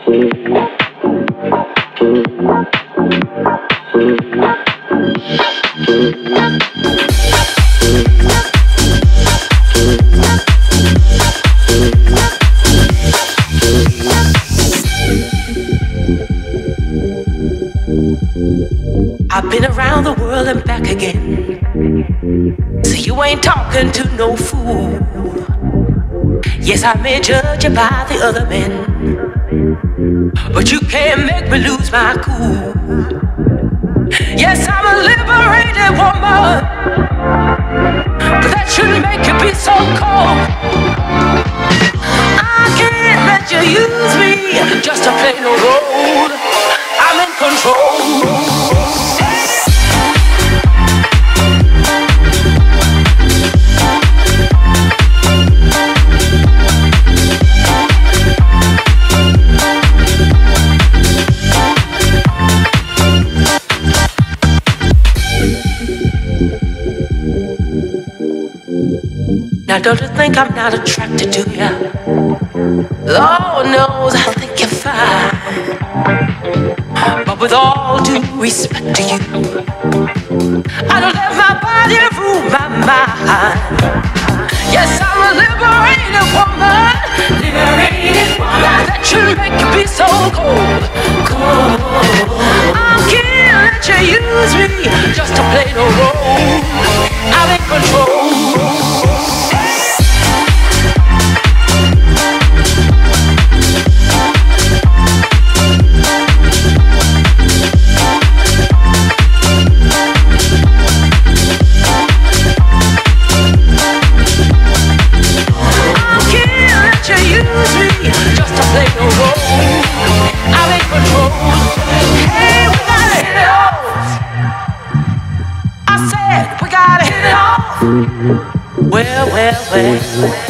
I've been around the world and back again, so you ain't talking to no fool. Yes, I may judge you by the other men, but you can't make me lose my cool. Yes, I'm a liberated woman, but that shouldn't make you be so cold. I can't let you use me just to play no role. I'm in control. Now don't you think I'm not attracted to you? Lord knows I think you're fine, but with all due respect to you, I don't let my body rule my mind. Yes, I'm a liberated woman, that should make you be so cold. I can't let you use me just to play no role. I'm in control. Well,